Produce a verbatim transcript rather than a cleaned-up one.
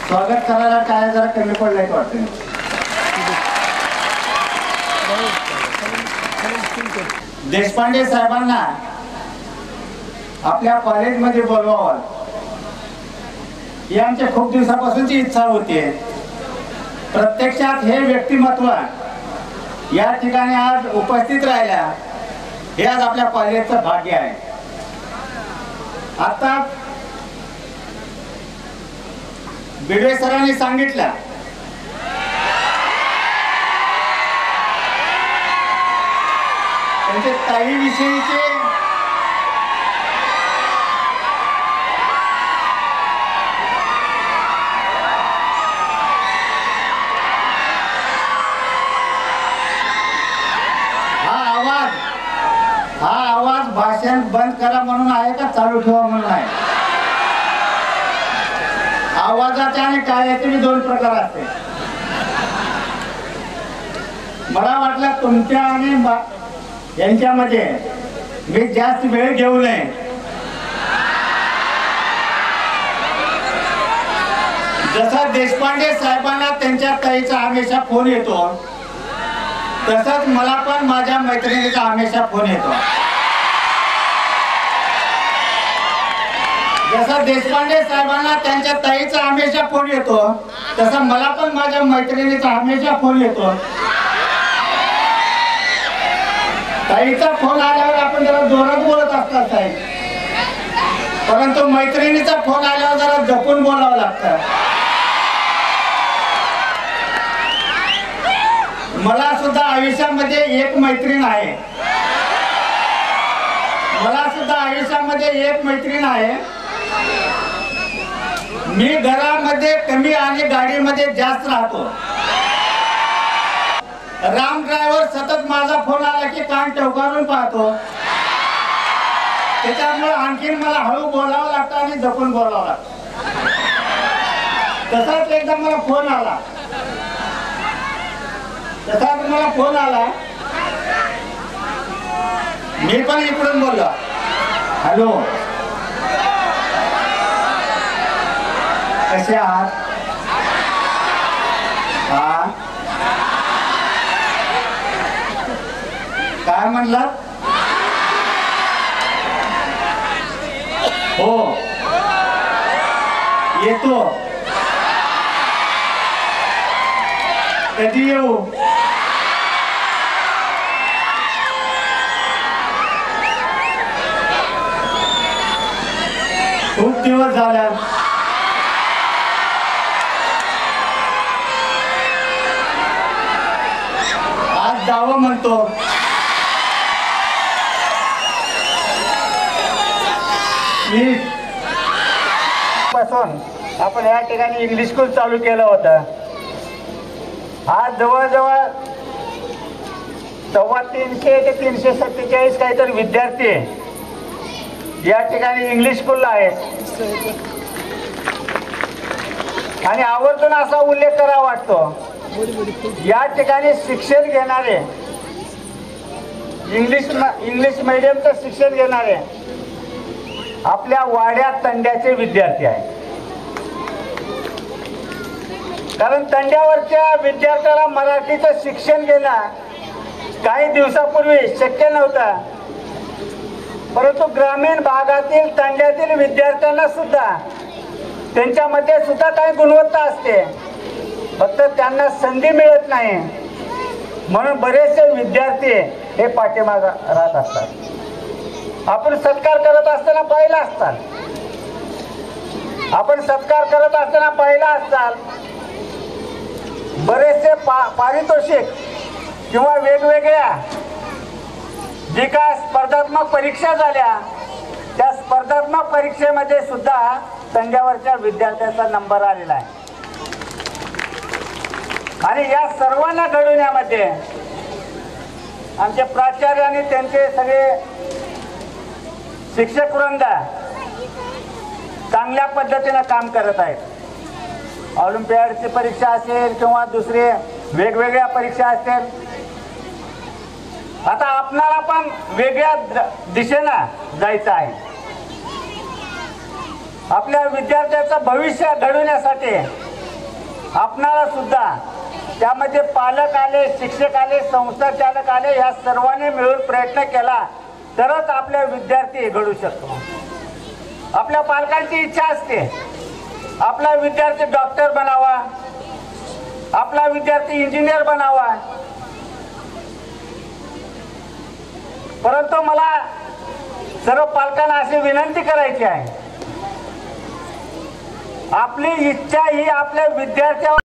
स्वागत करायला काय जरा कमी पडलंय वाटतं. देशपांडे साहेबांना आपल्या कॉलेजमध्ये बोलवावं ही आमच्या खूप दिवसापासूनची इच्छा होती. प्रत्यक्षात हे व्यक्तिमत्व या ठिकाणी आज उपस्थित राहिल्या हे आज आपल्या कॉलेजचं भाग्य आहे. आता बिडवे सरांनी सांगितलं त्यांचे ताईविषयीचे हा आवाज हा आवाज भाषण बंद करा म्हणून आहे का चालू ठेवा म्हणून आहे? आवाजाचे आणि कार्याचे मी दोन प्रकार असते. मला वाटलं तुमच्या आणि यांच्यामध्ये मी जास्त वेळ घेऊ नये. जसा देशपांडे साहेबांना त्यांच्या ताईचा हमेशा फोन येतो तसंच मला पण माझ्या मैत्रिणीचा हमेशा फोन येतो. जसा देशपांडे साहेबांना त्यांच्या ताईचा हमेशा फोन येतो तसा मला पण माझ्या मैत्रिणीचा हमेशा फोन येतो. ताईचा फोन आल्यावर आपण जरा जोरात बोलत असतात साहेब, परंतु मैत्रिणीचा फोन आल्यावर जरा जपून बोलावं लागतं. मला सुद्धा आयुष्यामध्ये एक मैत्रीण आहे. मला सुद्धा आयुष्यामध्ये एक मैत्रीण आहे. मी घरामध्ये कमी आणि गाडीमध्ये जास्त राहतो. राम ड्रायव्हर सतत माझा फोन आला की कान टवकारून पाहतो. त्याच्यामुळे आणखीन मला हळू बोलावं लागतं आणि जपून बोलावं लागतं. तसाच एकदा मला फोन आला तसाच मला फोन आला मी पण इकडून बोललो, हॅलो कसे आहात? हा काय म्हणलात? हो येतो. कधी येऊ? खूप दिवस झाला. आज जावं म्हणतो. मी पासून आपण या ठिकाणी इंग्लिश स्कूल चालू केलं होतं. आज जवळजवळ सव्वा तीनशे ते तीनशे सत्तेचाळीस काहीतरी विद्यार्थी या ठिकाणी इंग्लिश स्कूलला आहेत. आणि आवर्जून असा उल्लेख करावा वाटतो या ठिकाणी शिक्षण घेणारे इंग्लिश इंग्लिश मीडियमचं शिक्षण घेणारे आपल्या वाड्या तंड्याचे विद्यार्थी आहेत. कारण तंड्यावरच्या विद्यार्थ्याला मराठीचं शिक्षण घेणं काही दिवसापूर्वी शक्य नव्हतं, परंतु ग्रामीण भागातील तंड्यातील विद्यार्थ्यांना सुद्धा त्यांच्यामध्ये सुद्धा काही गुणवत्ता असते, फक्त त्यांना संधी मिळत नाही. म्हणून बरेचसे विद्यार्थी हे पाठीमाग राहत असतात. आपण सत्कार करत असताना पाहिला असताल आपण सत्कार करत असताना पाहिला असताल बरेचसे पा पारितोषिक किंवा वेगवेगळ्या जी काय स्पर्धात्मक परीक्षा झाल्या त्या स्पर्धात्मक परीक्षेमध्ये सुद्धा तंड्यावरच्या विद्यार्थ्यांचा नंबर आलेला आहे. आणि या सर्वांना घडवण्यामध्ये आमचे प्राचार्य आणि त्यांचे सगळे शिक्षक वृंद चांगल्या पद्धतीने काम करत आहेत. ऑलिम्पियाडची परीक्षा असेल किंवा दुसरे वेगवेगळ्या परीक्षा असतील. आता आपणाला पण वेगळ्या दिशेनं जायचं आहे. आपल्या विद्यार्थ्याचं भविष्य घडवण्यासाठी आपणाला सुद्धा त्यामध्ये पालक आले, शिक्षक आले, संस्था चालक आले, या सर्वांनी मिळून प्रयत्न केला तरच आपले विद्यार्थी घडू शकतो. आपल्या पालकांची इच्छा असते आपला विद्यार्थी डॉक्टर बनावा, आपला विद्यार्थी इंजिनियर बनावा, परंतु मला सर्व पालकांना अशी विनंती करायची आहे, आपली इच्छा ही आपल्या विद्यार्थ्यावर